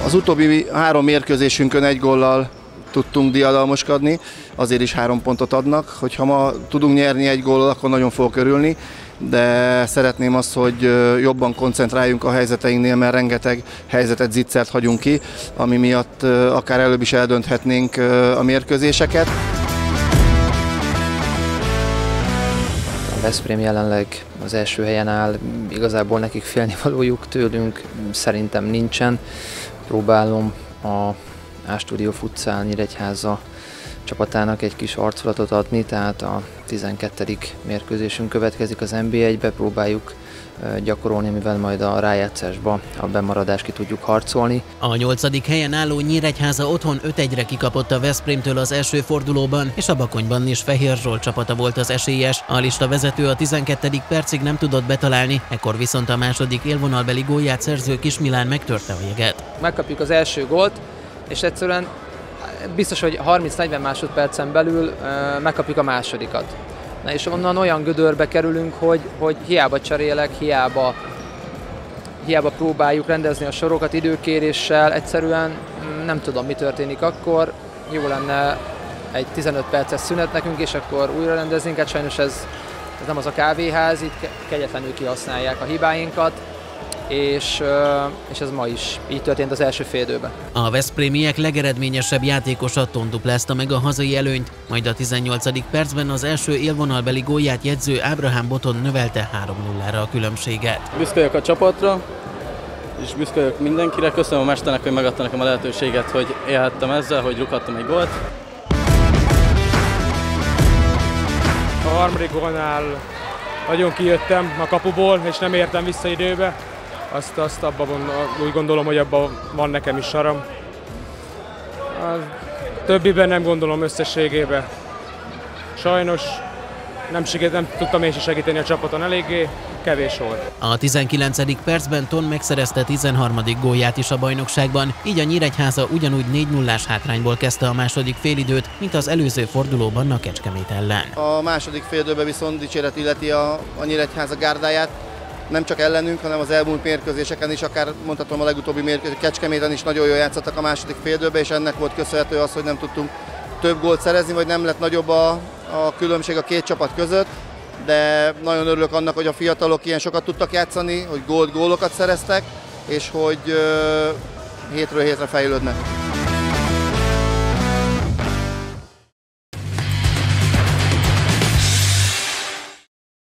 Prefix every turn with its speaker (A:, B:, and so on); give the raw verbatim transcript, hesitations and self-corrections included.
A: Az utóbbi három mérkőzésünkön egy góllal tudtunk diadalmoskodni, azért is három pontot adnak. Hogyha ma tudunk nyerni egy góllal, akkor nagyon fogok örülni, de szeretném azt, hogy jobban koncentráljunk a helyzeteinknél, mert rengeteg helyzetet, zicsert hagyunk ki, ami miatt akár előbb is eldönthetnénk a mérkőzéseket.
B: A Veszprém jelenleg az első helyen áll, igazából nekik félnivalójuk tőlünk szerintem nincsen. Próbálom a A-Studio Futsal Nyíregyháza csapatának egy kis arculatot adni, tehát a tizenkettedik mérkőzésünk következik az en bé egybe, próbáljuk gyakorolni, mivel majd a rájátszásba a bemaradást ki tudjuk harcolni.
C: A nyolcadik helyen álló Nyíregyháza otthon öt egyre kikapott a Veszprémtől az első fordulóban, és a Bakonyban is Fehér Zsolt csapata volt az esélyes. A lista vezető a tizenkettedik percig nem tudott betalálni, ekkor viszont a második élvonalbeli gólját szerző Kismilán megtörte a jeget.
D: Megkapjuk az első gólt, és egyszerűen biztos, hogy harminc-negyven másodpercen belül megkapjuk a másodikat. Na és onnan olyan gödörbe kerülünk, hogy, hogy hiába cserélek, hiába, hiába próbáljuk rendezni a sorokat időkéréssel, egyszerűen nem tudom, mi történik akkor. Jó lenne egy tizenöt perces szünet nekünk, és akkor újra rendeznénk. Hát sajnos ez, ez nem az a kávéház, itt kegyetlenül kihasználják a hibáinkat. És, és ez ma is így történt az első fél időben.
C: A veszprémiek legeredményesebb játékosa tonduplázta meg a hazai előnyt, majd a tizennyolcadik percben az első élvonalbeli gólját jegyző Ábrahám Boton növelte három nullára a különbséget.
E: Büszke vagyok a csapatra, és büszke vagyok mindenkire. Köszönöm a mesternek, hogy megadta nekem a lehetőséget, hogy élhettem ezzel, hogy rúghattam egy gólt.
F: A harmadik gólnál nagyon kijöttem a kapuból, és nem értem vissza időbe. Azt, azt abban úgy gondolom, hogy abban van nekem is saram. A többiben nem gondolom összességében. Sajnos nem, segít, nem tudtam én is segíteni a csapaton eléggé, kevés volt.
C: A tizenkilencedik percben Ton megszerezte tizenharmadik gólját is a bajnokságban, így a Nyíregyháza ugyanúgy négy nullás hátrányból kezdte a második félidőt, mint az előző fordulóban a Kecskemét ellen.
A: A második félidőben viszont dicséret illeti a, a Nyíregyháza gárdáját, nem csak ellenünk, hanem az elmúlt mérkőzéseken is, akár mondhatom a legutóbbi mérkőzés, Kecskeméten is nagyon jól játszottak a második félidőben, és ennek volt köszönhető az, hogy nem tudtunk több gólt szerezni, vagy nem lett nagyobb a, a különbség a két csapat között, de nagyon örülök annak, hogy a fiatalok ilyen sokat tudtak játszani, hogy gólt, gólokat szereztek, és hogy uh, hétről hétre fejlődnek.